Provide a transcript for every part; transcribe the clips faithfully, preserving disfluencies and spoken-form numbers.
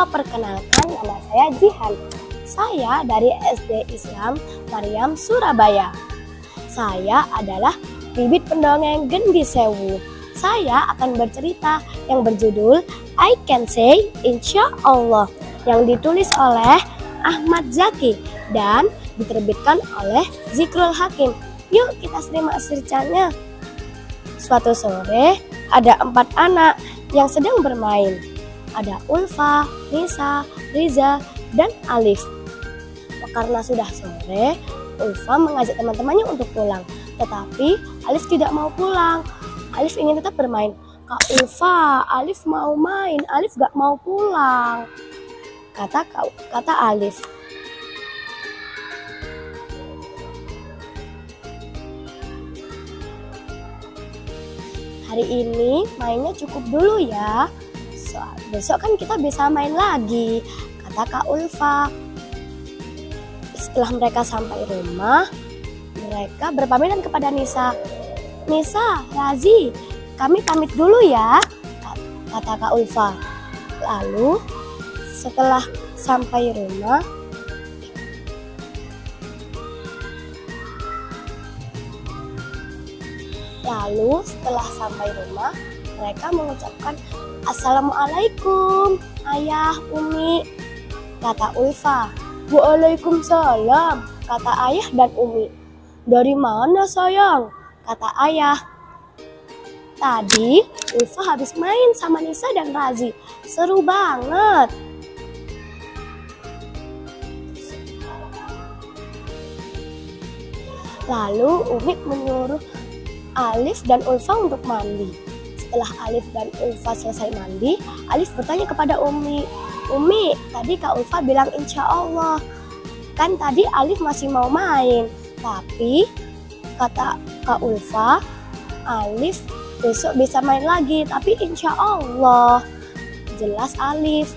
perkenalkan, nama saya Jihan. Saya dari S D Islam Maryam Surabaya. Saya adalah bibit pendongeng Gendi Sewu. Saya akan bercerita yang berjudul I Can Say Insya Allah, yang ditulis oleh Ahmad Zaki dan diterbitkan oleh Zikrul Hakim. Yuk kita simak ceritanya. Suatu sore ada empat anak yang sedang bermain. Ada Ulfa, Nisa, Riza, dan Alif. Karena sudah sore, Ulfa mengajak teman-temannya untuk pulang. Tetapi Alif tidak mau pulang. Alif ingin tetap bermain. Kak Ulfa, Alif mau main, Alif gak mau pulang, kata kata Alif. Hari ini mainnya cukup dulu ya. Soal besok kan kita bisa main lagi, kata Kak Ulfa. Setelah mereka sampai rumah, mereka berpamitan kepada Nisa. Nisa, Razi, kami pamit dulu ya, kata Kak Ulfa. Lalu setelah sampai rumah, Lalu setelah sampai rumah, mereka mengucapkan Assalamualaikum, Ayah, Umi, kata Ulfa. Waalaikumsalam, kata Ayah dan Umi. Dari mana sayang, kata Ayah. Tadi Ulfa habis main sama Nisa dan Razi. Seru banget. Lalu Umi menyuruh Alif dan Ulfa untuk mandi. Setelah Alif dan Ulfa selesai mandi, Alif bertanya kepada Umi, Umi, tadi Kak Ulfa bilang insya Allah. Kan tadi Alif masih mau main. Tapi kata Kak Ulfa, Alif besok bisa main lagi. Tapi insya Allah. Jelas Alif.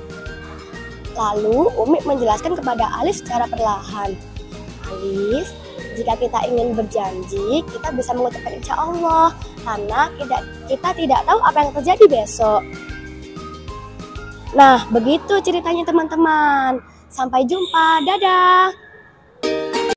Lalu Umi menjelaskan kepada Alif secara perlahan. Alif, jika kita ingin berjanji, kita bisa mengucapkan insya Allah, karena kita, kita tidak tahu apa yang terjadi besok. Nah, begitu ceritanya teman-teman. Sampai jumpa, dadah.